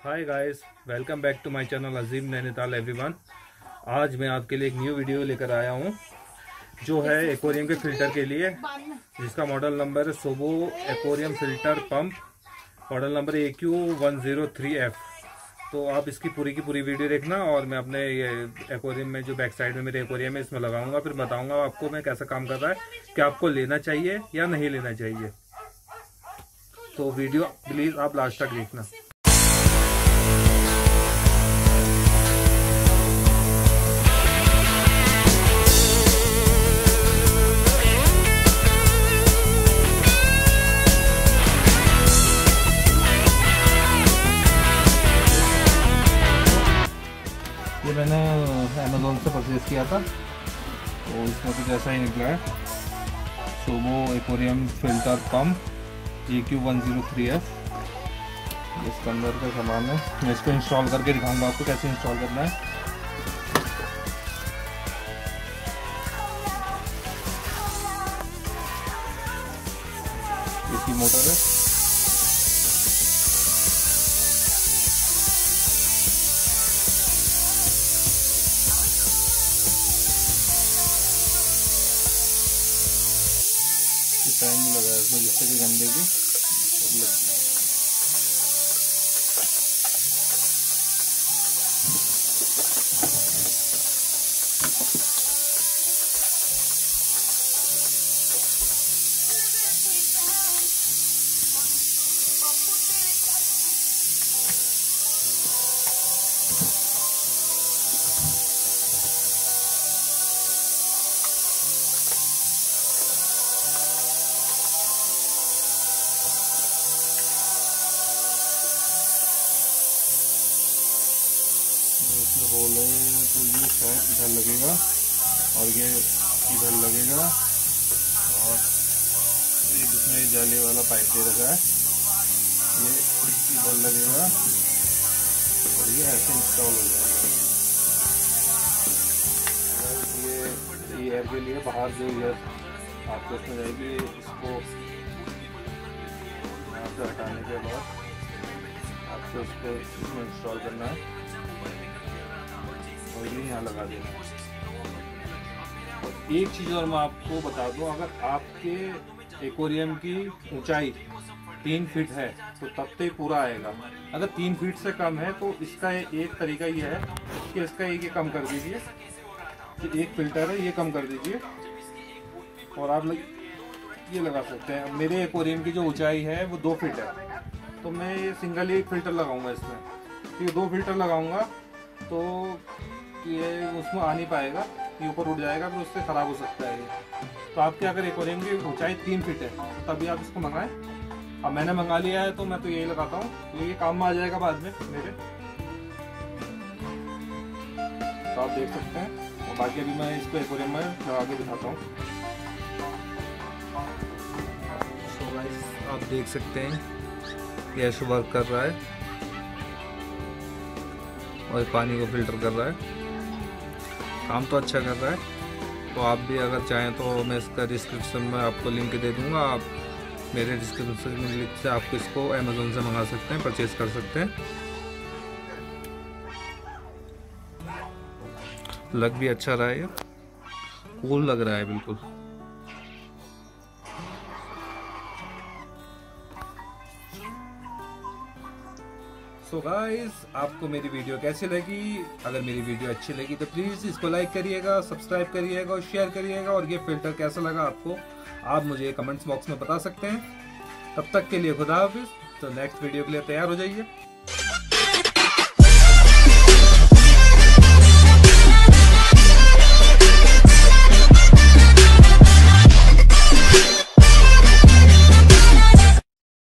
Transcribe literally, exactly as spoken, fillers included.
Hi guys, welcome back to my channel Azeem Nainital everyone. आज मैं आपके लिए एक न्यू वीडियो लेकर आया हूं जो है एक्वेरियम के फिल्टर के लिए, जिसका मॉडल नंबर है Sobo aquarium filter pump, model number A Q one zero three F. तो आप इसकी पूरी की पूरी वीडियो देखना और मैं अपने ये एक्वेरियम में जो बैक साइड में मेरे एक्वेरियम है इसमें लगाऊंगा, फिर बताऊंगा आपको मैं कैसा काम कर रहा है, कि आपको लेना चाहिए या नहीं लेना चाहिए। तो वीडियो प्लीज आप लास्ट तक देखना। ये मैंने अमेज़ोन से परचेज़ किया था, तो इसमें कुछ ऐसा ही निकला है, Sobo aquarium filter pump A Q one zero three F. इसके अंदर का सामान है, मैं इसको इंस्टॉल करके दिखाऊंगा आपको कैसे इंस्टॉल करना है। इसकी मोटर है, फैन भी लगा है इसमें जिससे कि गंदे की होल है, तो ये शायद इधर लगेगा और ये इधर लगेगा, और ये जिसमें जाली वाला पाइप दे रखा है ये इधर लगेगा और ये ऐसे इंस्टॉल हो जाएगा। ये एयर के लिए बाहर जो एयर आपको इसमें जाएगी, इसको यहाँ से हटाने के बाद आपको इसको इसमें इंस्टॉल करना है और ये यहाँ लगा देना। और एक चीज़ और मैं आपको बता दूं, अगर आपके एक्वेरियम की ऊंचाई तीन फीट है तो तब तो पूरा आएगा। अगर तीन फीट से कम है तो इसका एक तरीका ये है कि इसका एक ये कम कर दीजिए, एक फिल्टर है ये कम कर दीजिए और आप ये लगा सकते हैं। मेरे एक्वेरियम की जो ऊंचाई है वो दो फीट है, तो मैं ये सिंगल ही एक फिल्टर लगाऊंगा इसमें। तो ये दो फिल्टर लगाऊंगा तो ये उसमें आ नहीं पाएगा, ये ऊपर उड़ जाएगा, फिर उससे ख़राब हो सकता है ये। तो आपके अगर एक्वेरियम की ऊंचाई तीन फीट है तो तभी आप इसको मंगाएं। अब मैंने मंगा लिया है तो मैं तो यही लगाता हूँ, तो ये काम में आ जाएगा बाद में मेरे। तो आप देख सकते हैं, और बाकी अभी मैं इसको एक्वेरियम में लगा के दिखाता हूँ। तो गाइस आप देख सकते हैं ये ऐसे वर्क कर रहा है और पानी को फिल्टर कर रहा है, काम तो अच्छा कर रहा है। तो आप भी अगर चाहें तो मैं इसका डिस्क्रिप्शन में आपको लिंक दे दूंगा, आप मेरे डिस्क्रिप्शन में लिंक से आपको इसको अमेज़ोन से मंगा सकते हैं, परचेज कर सकते हैं। लग भी अच्छा रहा है, ये कूल लग रहा है बिल्कुल। सो so गाइस, आपको मेरी वीडियो कैसी लगी? अगर मेरी वीडियो अच्छी लगी तो प्लीज़ इसको लाइक करिएगा, सब्सक्राइब करिएगा और शेयर करिएगा। और ये फिल्टर कैसा लगा आपको, आप मुझे कमेंट्स बॉक्स में बता सकते हैं। तब तक के लिए खुदा हाफिज़। तो नेक्स्ट वीडियो के लिए तैयार हो जाइए।